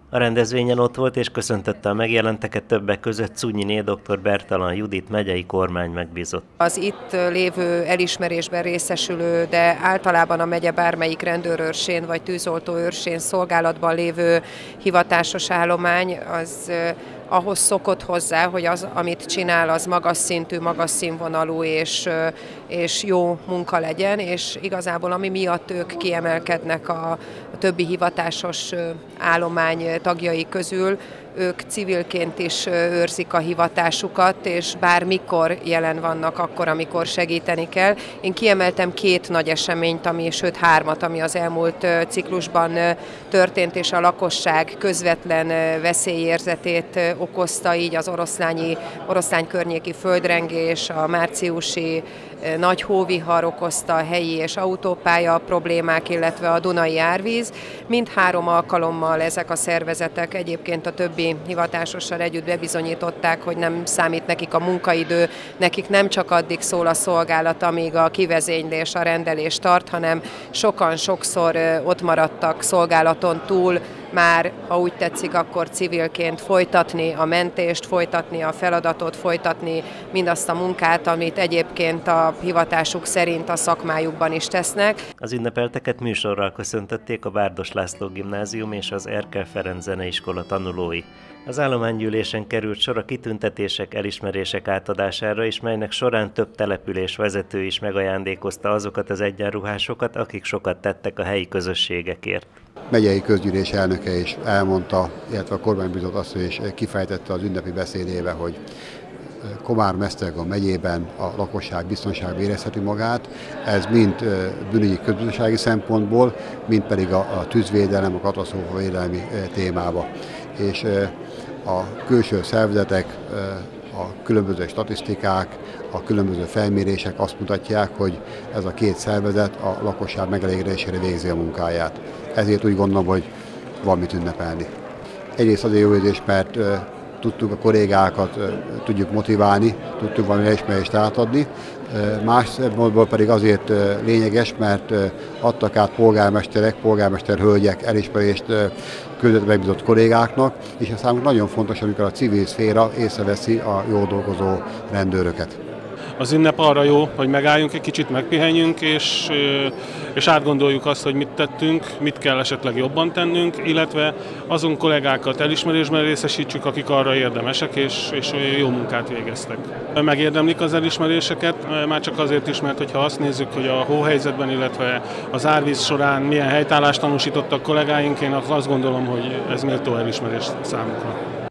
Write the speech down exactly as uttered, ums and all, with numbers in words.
A rendezvényen ott volt és köszöntötte a megjelenteket, többek között Czunyiné dr. Bertalan Judit megyei kormány megbízott. Az itt lévő elismerésben részesülő, de általában a megye bármelyik rendőrőrsén vagy tűzoltóőrsén szolgálatban lévő hivatásos állomány az ahhoz szokott hozzá, hogy az, amit csinál, az magas szintű, magas színvonalú és, és jó munka legyen, és igazából ami miatt ők kiemelkednek a, a többi hivatásos állomány tagjai közül, ők civilként is őrzik a hivatásukat, és bármikor jelen vannak akkor, amikor segíteni kell. Én kiemeltem két nagy eseményt, ami, sőt hármat, ami az elmúlt ciklusban történt, és a lakosság közvetlen veszélyérzetét okozta, így az oroszlányi, oroszlány környéki földrengés, a márciusi nagy hóvihar okozta a helyi és autópálya problémák, illetve a Dunai árvíz. Mindhárom alkalommal ezek a szervezetek egyébként a többi hivatásossal együtt bebizonyították, hogy nem számít nekik a munkaidő, nekik nem csak addig szól a szolgálat, amíg a kivezénylés, a rendelés tart, hanem sokan sokszor ott maradtak szolgálaton túl, már, ha úgy tetszik, akkor civilként folytatni a mentést, folytatni a feladatot, folytatni mindazt a munkát, amit egyébként a hivatásuk szerint a szakmájukban is tesznek. Az ünnepelteket műsorral köszöntötték a Bárdos László Gimnázium és az Erkel Ferenc Zeneiskola tanulói. Az állománygyűlésen került sor a kitüntetések, elismerések átadására is, melynek során több település vezető is megajándékozta azokat az egyenruhásokat, akik sokat tettek a helyi közösségekért. Megyei közgyűlés elnöke is elmondta, illetve a kormánybizot asszony is kifejtette az ünnepi beszédébe, hogy Komár-Esztergom megyében a lakosság biztonságban érezheti magát. Ez mind bűnügyi közbiztonsági szempontból, mind pedig a, a tűzvédelem, a katasztrófavédelmi témába. És a külső szervezetek, a különböző statisztikák, a különböző felmérések azt mutatják, hogy ez a két szervezet a lakosság megelégedésére végzi a munkáját. Ezért úgy gondolom, hogy van mit ünnepelni. Egyrészt azért jó érzés, mert tudtuk a kollégákat, tudjuk motiválni, tudtuk valami elismerést átadni. Más szempontból pedig azért lényeges, mert adtak át polgármesterek, polgármester hölgyek elismerést között megbízott kollégáknak, és ez számunkra nagyon fontos, amikor a civil szféra észreveszi a jól dolgozó rendőröket. Az ünnep arra jó, hogy megálljunk egy kicsit, megpihenjünk, és, és átgondoljuk azt, hogy mit tettünk, mit kell esetleg jobban tennünk, illetve azon kollégákat elismerésben részesítsük, akik arra érdemesek, és, és jó munkát végeztek. Megérdemlik az elismeréseket, már csak azért is, mert ha azt nézzük, hogy a hóhelyzetben, illetve az árvíz során milyen helytállást tanúsítottak kollégáink, én azt gondolom, hogy ez méltó elismerés számukra.